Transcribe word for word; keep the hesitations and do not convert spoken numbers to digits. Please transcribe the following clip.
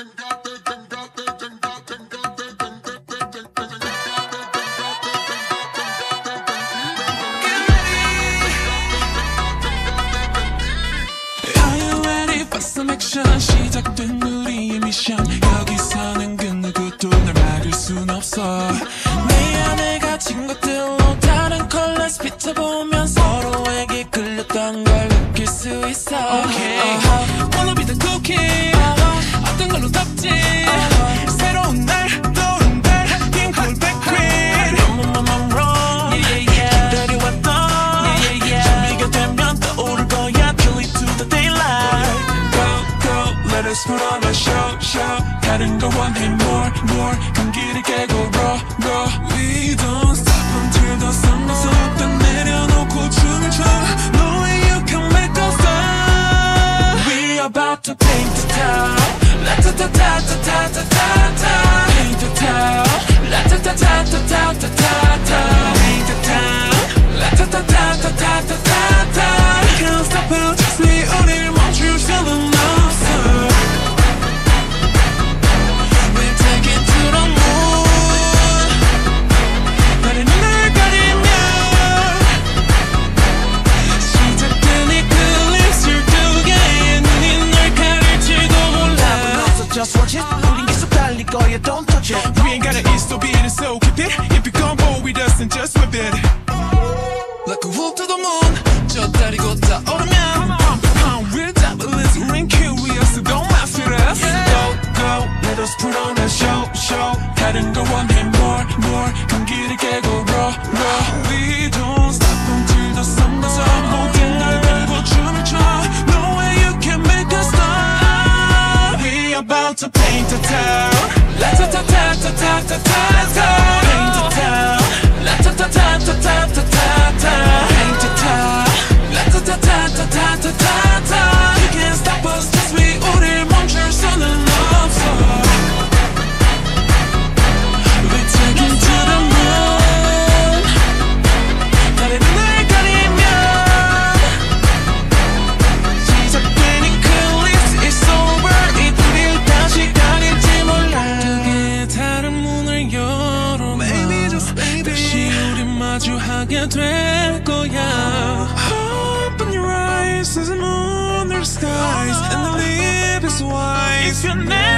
액션 시작된 우리의 미션 여기서는 그 누구도 날 막을 순 없어 내 안에 갇힌 것들로 다른 컬러스 비춰보면 서로에게 끌렸던 걸 느낄 수 있어 Okay uh-huh. Wanna be the cool kid uh-huh. 어떤 걸로 덮지 uh-huh. 새로운 날 떠오른 달 긴 콜백 queen 너무만 I'm wrong yeah, yeah, yeah. 기다려왔던 yeah, yeah, yeah. 준비가 되면 떠오를 거야 Kill it to the daylight Let us put on a show, show 다른 걸 원해 more, more 경기를 깨고 raw, raw We don't stop until the sun goes up 딱 내려놓고 춤을 춰 No way you can make us stop We about to paint the town La-ta-ta-ta-ta-ta-ta-ta-ta Paint the town La-ta-ta-ta-ta-ta-ta-ta Paint the town La-ta-ta-ta-ta-ta-ta-ta Can't stop us 네 우릴 멈출 수는 없어 Just watch it, 우린 계속 달릴 거야, don't touch it We ain't gotta eat, so be it, so keep it If you come bold with us, then just whip it Like a wolf to the moon 저 달이 곧 떠오르면 We're devilish, we're curious, so don't mess with us Go, go, let us put on a show, show 다른 걸 원해 more, more 경기를 깨고 raw, raw We don't stop until the sun goes up 모든 날 걸고 춤을 춰 No way you can make us stop About to paint the town La-ta-ta-ta-ta-ta-ta-ta Paint the town La-ta-ta-ta-ta-ta-ta-ta Paint the town La-ta-ta-ta-ta-ta-ta-ta You can't stop us cause we 우릴 멈출 수는 없어 We're taking to the moon 다른 날 가리면 시작되는 그 list is over 시간일지 몰라 뜨개 다른 문을 열어봐 Maybe just maybe 다시 우리 마주하게 될 거야 Open your eyes, there's a moon, there's skies And the leaf is white If you're